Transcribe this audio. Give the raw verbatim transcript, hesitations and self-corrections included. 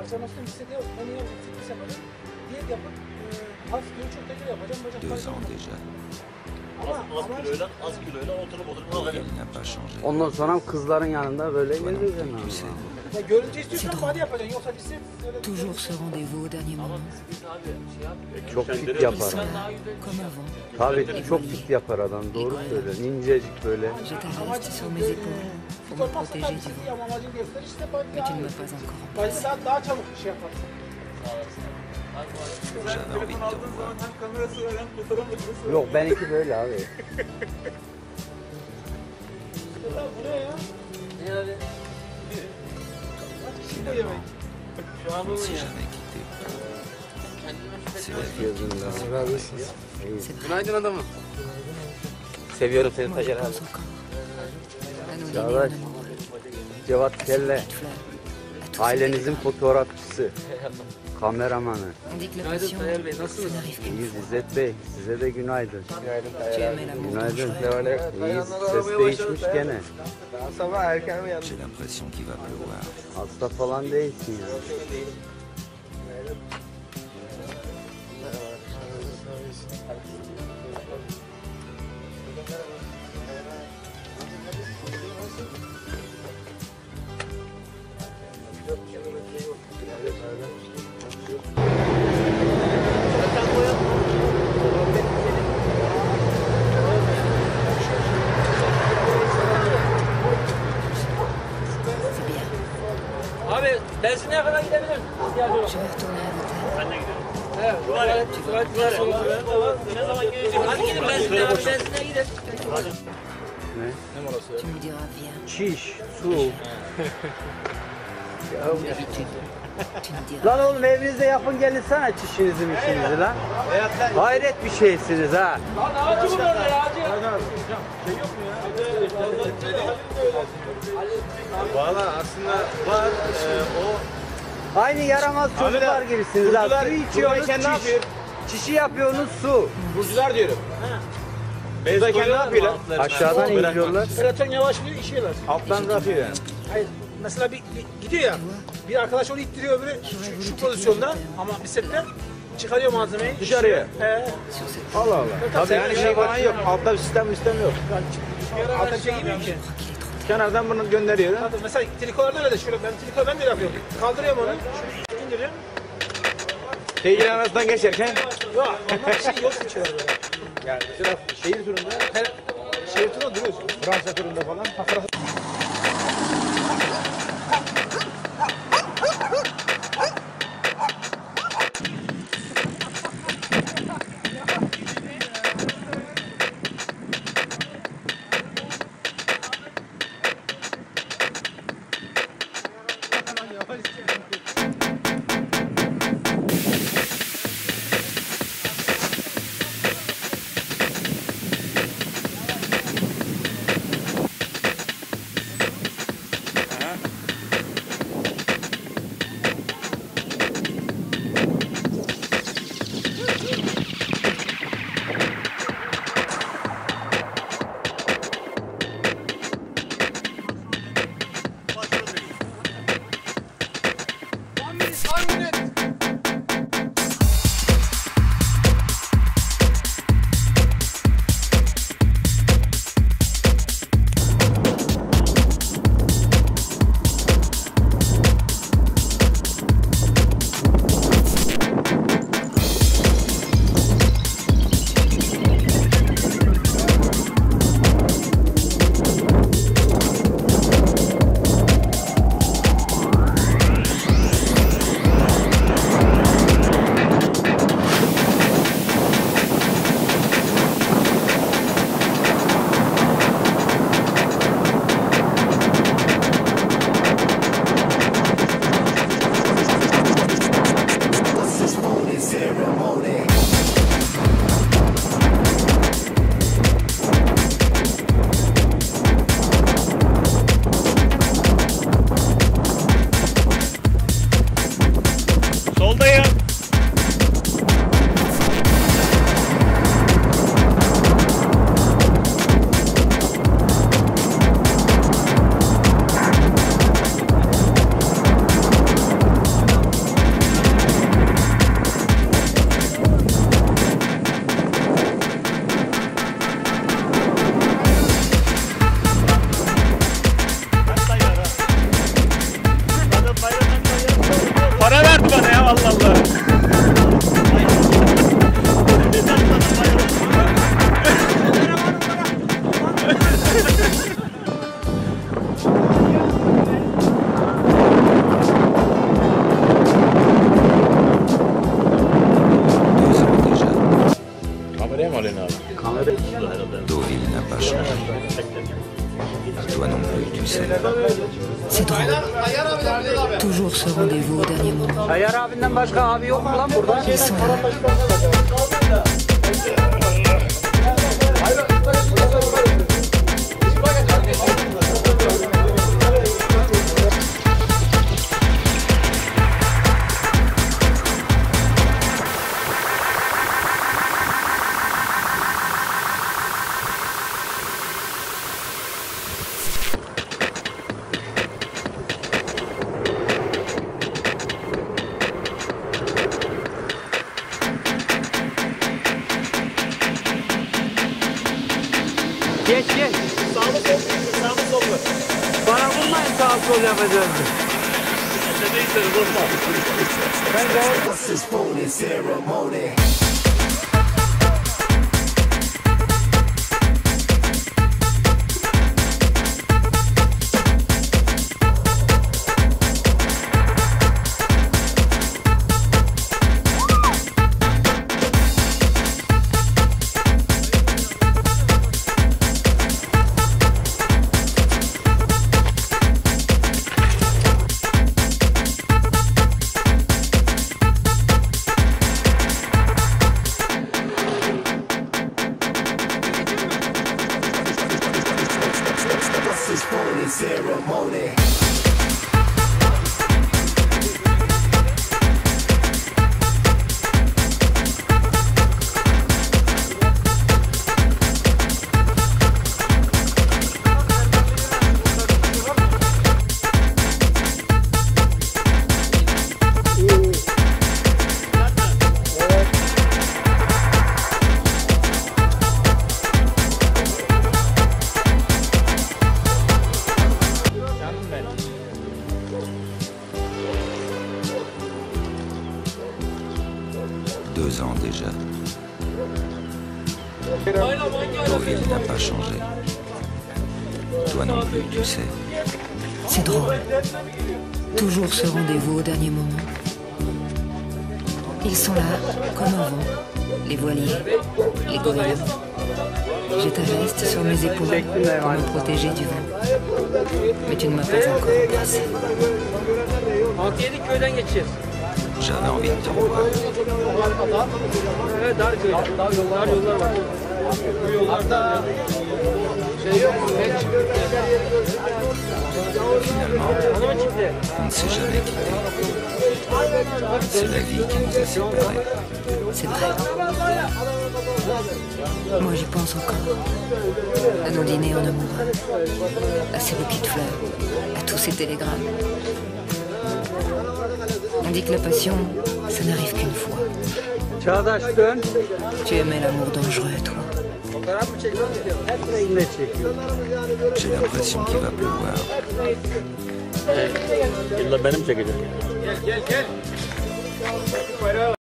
Açamazsın hissediyor. Onu yapıp fitness yapacağım. Diyet yapıp e, hafif göğü çok tekrar yapacağım. Bacak déjà. Ama, Az, az kiloyla, az kiloyla oturup oturup kalkacağım. Ondan sonra kızların yanında böyle gezeceksin ama. Ya görünce istiyorsan body yapacaksın. Yoksa bisiklet öyle... Toujours ce rendez-vous au dernier moment. Çok fit yapar. Comme avant, Tabii çok fit yapar adam. Doğru söylüyor. İncecik böyle. je t'arrête sur mes épaules pour me protéger du vent. Amacın gösteriş işte body Mais tu ne abi. m'as pas encore Body embrassé. daha, daha çabuk bir şey yaparsın. J'avais envie de te revoir. Yok benimki böyle abi. Bu ne ya? Ne abi? Finalement, Şu an on bu ne s'est ya. jamais quitté. Kendime C'est la vie. Gözünden. C'est vrai, Günaydın adamım. Seviyorum seni moi je Tayyar abi. pense encore. À nos Ça lignes va. en amoureux. Cevat Kelle. Petite fleur. À tous ces Ailenizin fotoğrafçısı. Kameramanı. On dit que la Günaydın passion, Tayyar Bey, ça nasılsınız? n'arrive qu'une İyiyiz İzzet Bey. Size de günaydın. Günaydın fois. Tayyar Tu abi. aimais l'amour Günaydın. ton frère. İyiyiz. Ses değişmiş gene. Ben sabah erken uyandım. J'ai l'impression qu'il va pleuvoir. Hasta falan değilsin ya. C'est bien. Abi benzinliğe kadar gidebilirim. İhtiyacı yok. Je vais retourner à l'hôtel. Ben de gidiyorum. Evet. Tuvalet, tuvalet, tuvalet. Ne zaman geleceğim? Hadi gidin benzinliğe abi. Benzinliğe gidin. Ne? Tu me diras bien. Çiş, su. D'habitude, tu me diras. Lan oğlum evinizde yapın gelin sana çişinizi mişinizi lan. Hayret bir şeysiniz ha. Lan ağacı mı orada ya ağacı? Valla aslında var. E, o Aynı yaramaz çocuklar Abi, gibisiniz ha. burcular- Su içiyorsunuz buradayken ne çiş. yapıyor? Çişi yapıyorsunuz su. burcular diyorum. Buradayken ne yapıyorlar? Aşağıdan iniyorlar. Peloton yavaş bir işiyorlar. Alttan bırakıyor yani. Hayır. Mesela bir, bir gidiyor ya. Bir arkadaş onu ittiriyor öbürü şu, şu pozisyonda ama bisiklette çıkarıyor malzemeyi. Dışarıya. He. Allah Allah. Tabii yani şey falan yok. Altta bir sistem sistem yok. Altta bir şey giymiyor ki. Kenardan bunu gönderiyor. Tabii mesela trikolarda öyle de şöyle ben triko ben de yapıyorum. Kaldırıyorum onu. Şunu indiriyorum. Teyzenin arasından geçerken Yok. Onlar şey yol seçiyorlar böyle. yani mesela şehir turunda Her şehir turuna duruyorsun. Fransa turunda falan. Ha, Fransa Deauville n'a pas changé. Toi non plus, tu sais. C'est drôle. Toujours ce rendez-vous au dernier moment. Ayar abinden başka abi yok mu lan burada? Ils sont là. Geç geç. Sağlı sol, sağlı sollu. Bana vurmayın sağ sol yapacağız. Tepeye istedim, bozma. Ben de Deux ans déjà. Deauville n'a pas changé. Toi non plus, tu sais. C'est drôle. Toujours ce rendez-vous au dernier moment. Ils sont là, comme avant. Les voiliers, les goélands. J'ai ta veste sur mes épaules pour me protéger du vent. Mais tu ne m'as pas encore embrassé. altı yedi köyden geçeceğiz. J'avais envie de te revoir. Evet, dar köy. Dar yollar, dar yollar var. Bu yollarda şey yok mu? Ne çıktı? Finalement, Hanımı çıktı. on ne s'est jamais quitté. C'est la vie qui nous a séparés. C'est vrai. Moi, j'y pense encore. À nos dîners en amoureux. À ces bouquets de fleurs. À tous ces télégrammes. On dit que la passion, ça n'arrive qu'une fois. Çağdaş dön. Tu aimais l'amour dangereux, toi. Fotoğraf mı çekiyorsun? Hep renkle çekiyor. J'ai l'impression qu'il va pleuvoir. İlla benim çekeceğim. Gel gel gel.